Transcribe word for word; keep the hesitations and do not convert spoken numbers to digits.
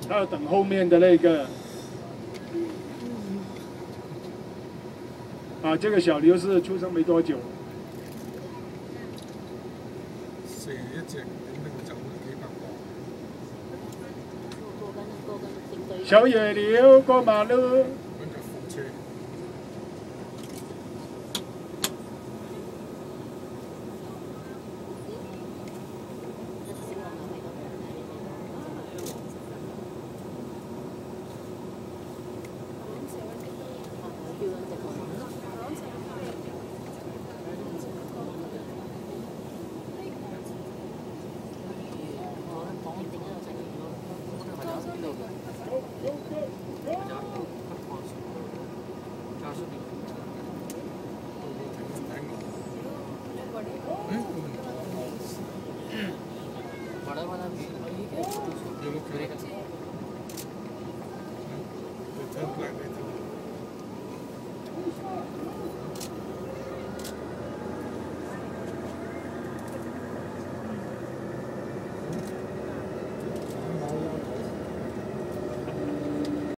他要等后面的那个。啊，这个小牛是出生没多久。 蛇一隻點拎走幾百個。小野牛過馬路。揾架貨車。 बड़ा वाला भी